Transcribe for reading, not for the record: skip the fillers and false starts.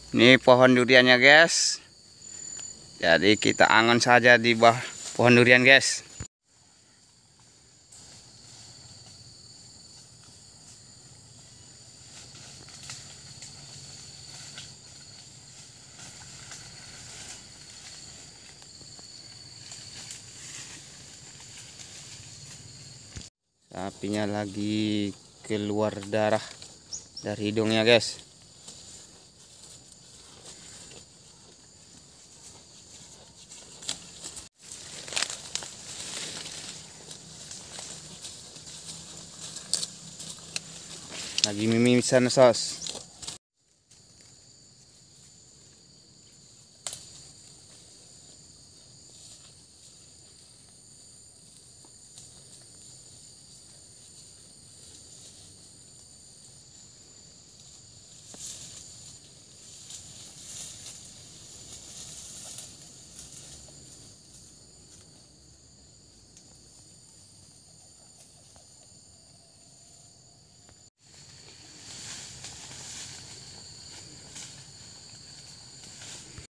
Ini pohon duriannya guys. Jadi kita angon saja di bawah pohon durian guys. Sapinya lagi keluar darah dari hidungnya guys. Lagi mimisan sos.